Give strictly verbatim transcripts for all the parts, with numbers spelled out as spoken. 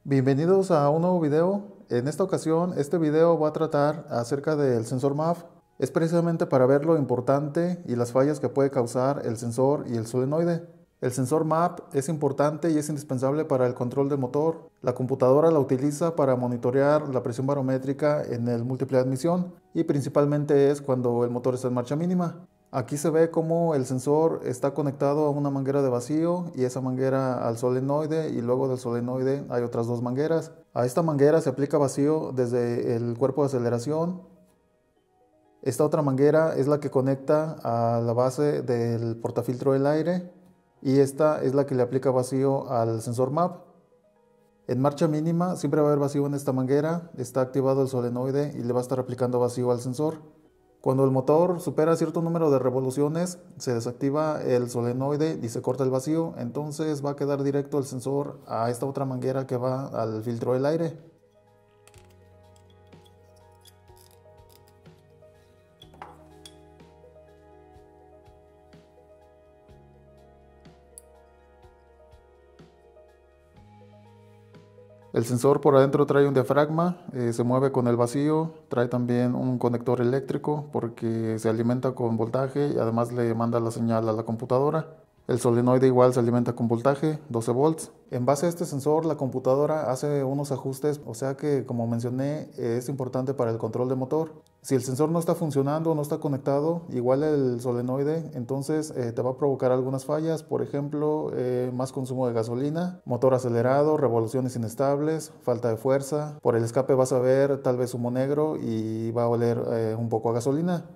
Bienvenidos a un nuevo video. En esta ocasión, este video va a tratar acerca del sensor M A F. Es precisamente para ver lo importante y las fallas que puede causar el sensor y el solenoide. El sensor M A F es importante y es indispensable para el control del motor. La computadora la utiliza para monitorear la presión barométrica en el múltiple de admisión y principalmente es cuando el motor está en marcha mínima. Aquí se ve cómo el sensor está conectado a una manguera de vacío y esa manguera al solenoide, y luego del solenoide hay otras dos mangueras. A esta manguera se aplica vacío desde el cuerpo de aceleración. Esta otra manguera es la que conecta a la base del portafiltro del aire y esta es la que le aplica vacío al sensor M A F. En marcha mínima siempre va a haber vacío en esta manguera, está activado el solenoide y le va a estar aplicando vacío al sensor. Cuando el motor supera cierto número de revoluciones, se desactiva el solenoide y se corta el vacío, entonces va a quedar directo el sensor a esta otra manguera que va al filtro del aire. El sensor por adentro trae un diafragma, eh, se mueve con el vacío, trae también un conector eléctrico porque se alimenta con voltaje y además le manda la señal a la computadora. El solenoide igual se alimenta con voltaje, doce volts. En base a este sensor la computadora hace unos ajustes, o sea que como mencioné es importante para el control de motor. Si el sensor no está funcionando, no está conectado, igual el solenoide, entonces eh, te va a provocar algunas fallas, por ejemplo, eh, más consumo de gasolina, motor acelerado, revoluciones inestables, falta de fuerza. Por el escape vas a ver tal vez humo negro y va a oler eh, un poco a gasolina.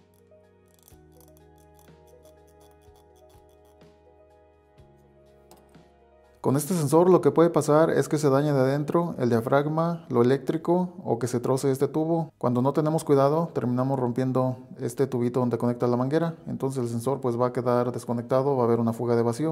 Con este sensor lo que puede pasar es que se dañe de adentro el diafragma, lo eléctrico o que se troce este tubo. Cuando no tenemos cuidado terminamos rompiendo este tubito donde conecta la manguera, entonces el sensor pues va a quedar desconectado, va a haber una fuga de vacío.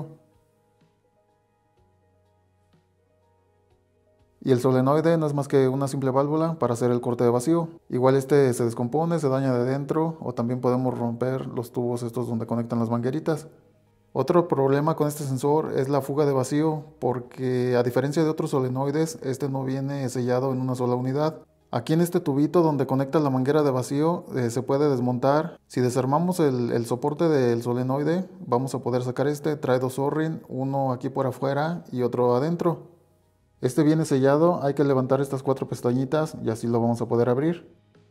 Y el solenoide no es más que una simple válvula para hacer el corte de vacío. Igual este se descompone, se daña de adentro o también podemos romper los tubos estos donde conectan las mangueritas. Otro problema con este sensor es la fuga de vacío, porque a diferencia de otros solenoides, este no viene sellado en una sola unidad. Aquí en este tubito donde conecta la manguera de vacío eh, se puede desmontar. Si desarmamos el, el soporte del solenoide, vamos a poder sacar este. Trae dos O-ring, uno aquí por afuera y otro adentro. Este viene sellado, hay que levantar estas cuatro pestañitas y así lo vamos a poder abrir.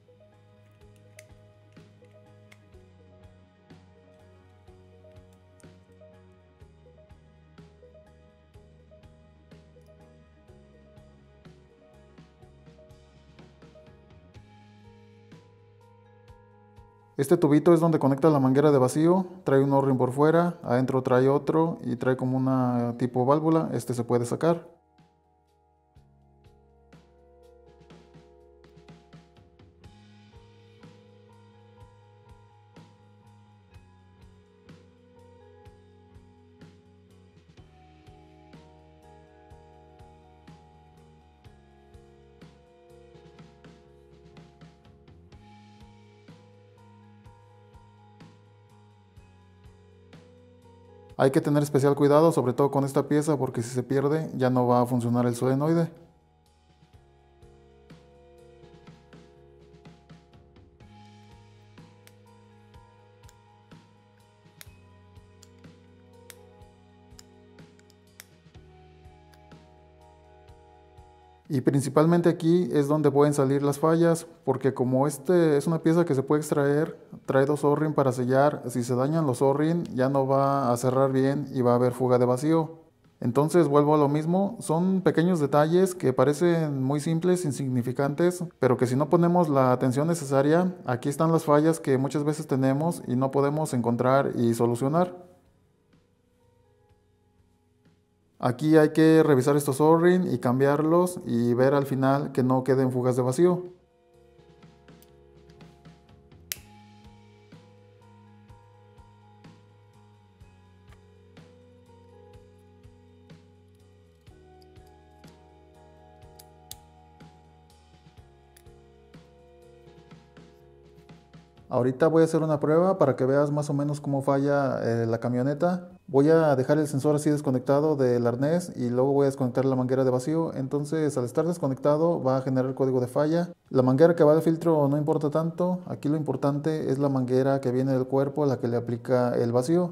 Este tubito es donde conecta la manguera de vacío, trae un O-ring por fuera, adentro trae otro y trae como una tipo válvula, este se puede sacar. Hay que tener especial cuidado, sobre todo con esta pieza, porque si se pierde ya no va a funcionar el solenoide. Y principalmente aquí es donde pueden salir las fallas, porque como este es una pieza que se puede extraer, trae dos O-ring para sellar. Si se dañan los O-ring ya no va a cerrar bien y va a haber fuga de vacío. Entonces vuelvo a lo mismo, son pequeños detalles que parecen muy simples, insignificantes, pero que si no ponemos la atención necesaria, aquí están las fallas que muchas veces tenemos y no podemos encontrar y solucionar. Aquí hay que revisar estos O-ring y cambiarlos y ver al final que no queden fugas de vacío. Ahorita voy a hacer una prueba para que veas más o menos cómo falla eh, la camioneta. Voy a dejar el sensor así desconectado del arnés y luego voy a desconectar la manguera de vacío. Entonces al estar desconectado va a generar código de falla. La manguera que va al filtro no importa tanto. Aquí lo importante es la manguera que viene del cuerpo a la que le aplica el vacío.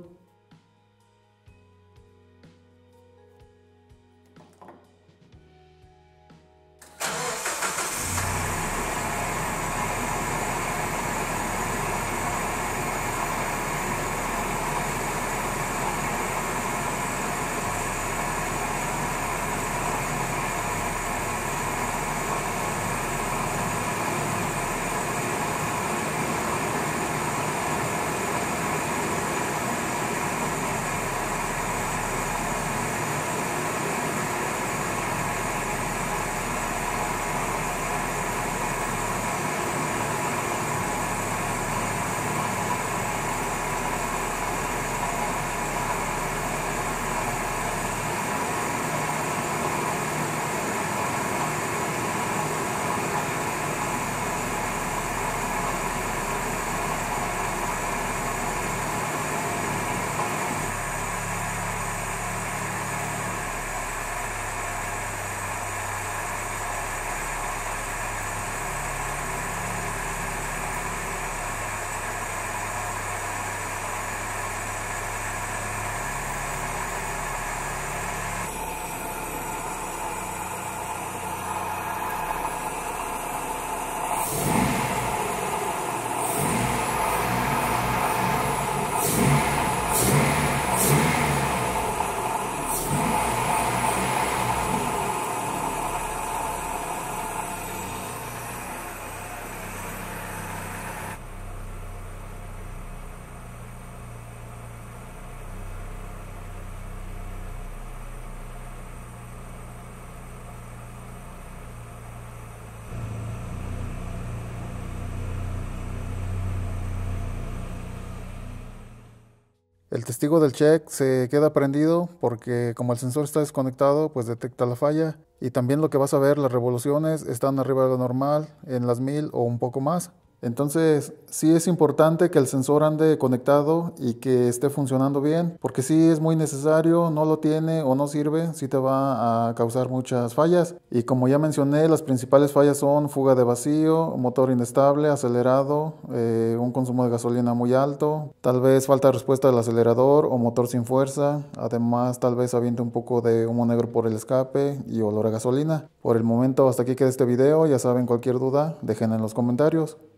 El testigo del check se queda prendido porque como el sensor está desconectado, pues detecta la falla. Y también lo que vas a ver, las revoluciones están arriba de lo normal, en las mil o un poco más. Entonces sí es importante que el sensor ande conectado y que esté funcionando bien, porque si es muy necesario, no lo tiene o no sirve, sí te va a causar muchas fallas. Y como ya mencioné, las principales fallas son fuga de vacío, motor inestable, acelerado, eh, un consumo de gasolina muy alto, tal vez falta de respuesta del acelerador o motor sin fuerza, además tal vez aviente un poco de humo negro por el escape y olor a gasolina. Por el momento hasta aquí queda este video, ya saben, cualquier duda dejen en los comentarios.